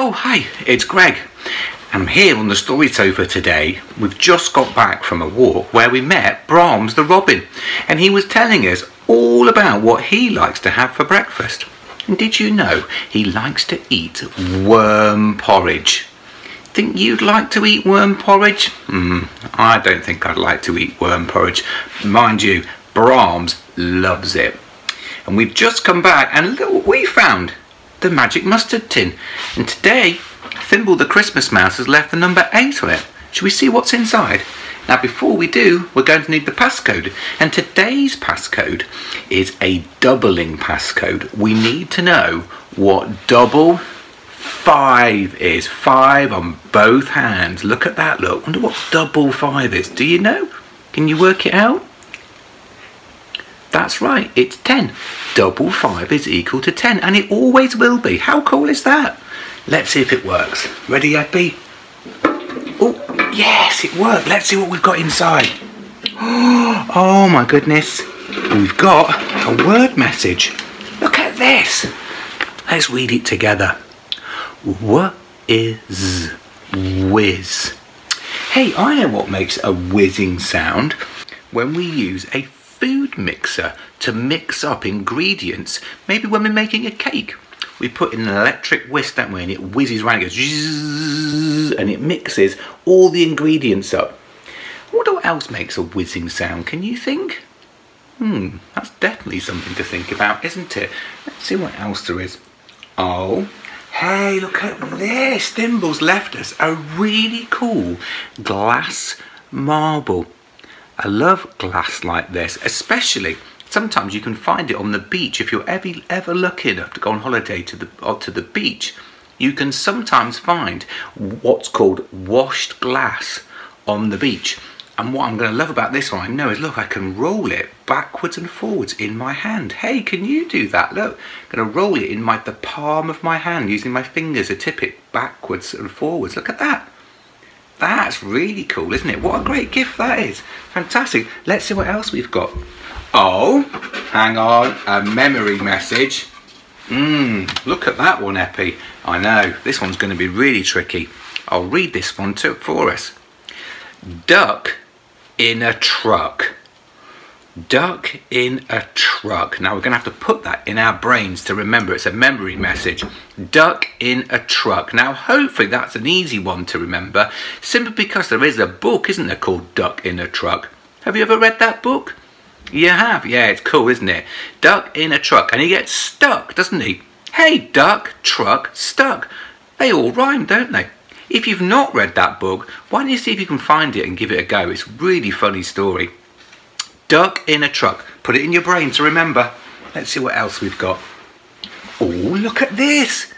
Oh, hi, it's Greg. I'm here on the story sofa today. We've just got back from a walk where we met Brahms the robin, and he was telling us all about what he likes to have for breakfast. And did you know he likes to eat worm porridge? Think you'd like to eat worm porridge? I don't think I'd like to eat worm porridge. Mind you, Brahms loves it. And we've just come back and look what we found. The magic mustard tin. And today, Thimble the Christmas Mouse has left the number 8 on it. Shall we see what's inside? Now before we do, we're going to need the passcode. And today's passcode is a doubling passcode. We need to know what double 5 is. 5 on both hands. Look at that, look. Wonder what double 5 is. Do you know? Can you work it out? That's right, it's 10. Double 5 is equal to 10, and it always will be. How cool is that? Let's see if it works. Ready, Eppie? Oh, yes, it worked. Let's see what we've got inside. Oh my goodness. We've got a word message. Look at this. Let's read it together. Whiz. Hey, I know what makes a whizzing sound. When we use a food mixer to mix up ingredients, maybe when we're making a cake, we put in an electric whisk, don't we, and it whizzes around, it goes zzz, and it mixes all the ingredients up. What else makes a whizzing sound, can you think? That's definitely something to think about, isn't it? Let's see what else there is. Oh, hey, look at this. Thimble's left us a really cool glass marble. I love glass like this, especially sometimes you can find it on the beach. If you're ever lucky enough to go on holiday to the beach, you can sometimes find what's called washed glass on the beach. And what I'm going to love about this one, I know, is look, I can roll it backwards and forwards in my hand. Hey, can you do that? Look, I'm going to roll it in the palm of my hand using my fingers to tip it backwards and forwards. Look at that. That's really cool, isn't it? What a great gift that is. Fantastic. Let's see what else we've got. Oh, hang on. A memory message. Look at that one, Eppie. I know. This one's going to be really tricky. I'll read this one too for us. Duck in a truck. Duck in a truck. Now we're going to have to put that in our brains to remember. It's a memory message. Duck in a truck. Now hopefully that's an easy one to remember, simply because there is a book, isn't there, called Duck in a Truck. Have you ever read that book? You have? Yeah, it's cool, isn't it? Duck in a truck, and he gets stuck, doesn't he? Hey, duck, truck, stuck. They all rhyme, don't they? If you've not read that book, why don't you see if you can find it and give it a go? It's a really funny story. Duck in a truck. Put it in your brain to remember. Let's see what else we've got. Oh, look at this.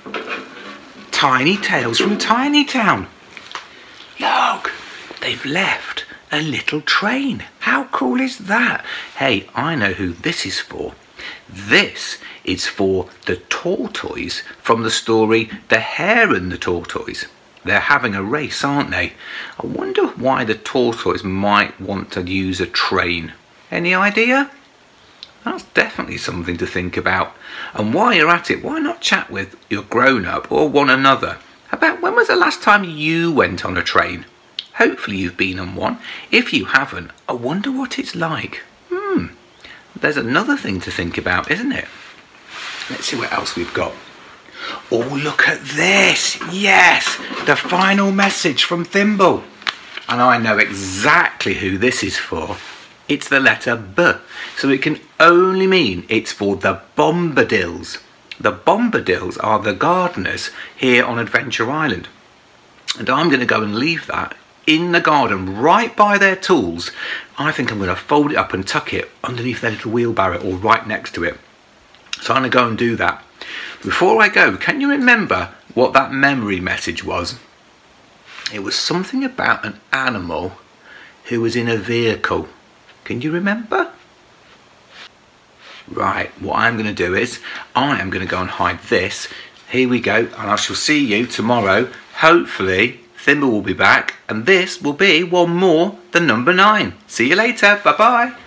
Tiny Tales from Tiny Town. Look, they've left a little train. How cool is that? Hey, I know who this is for. This is for the tortoise from the story The Hare and the Tortoise. They're having a race, aren't they? I wonder why the tortoise might want to use a train. Any idea? That's definitely something to think about. And while you're at it, why not chat with your grown-up or one another about when was the last time you went on a train? Hopefully you've been on one. If you haven't, I wonder what it's like. There's another thing to think about, isn't it? Let's see what else we've got. Oh, look at this. Yes, the final message from Thimble. And I know exactly who this is for. It's the letter B. So it can only mean it's for the Bombadils. The Bombadils are the gardeners here on Adventure Island. And I'm going to go and leave that in the garden right by their tools. I think I'm going to fold it up and tuck it underneath their little wheelbarrow or right next to it. So I'm going to go and do that. Before I go, can you remember what that memory message was? It was something about an animal who was in a vehicle. Can you remember? Right, what I'm going to do is I am going to go and hide this. Here we go, and I shall see you tomorrow. Hopefully Thimble will be back, and this will be one more than number 9. See you later. Bye bye.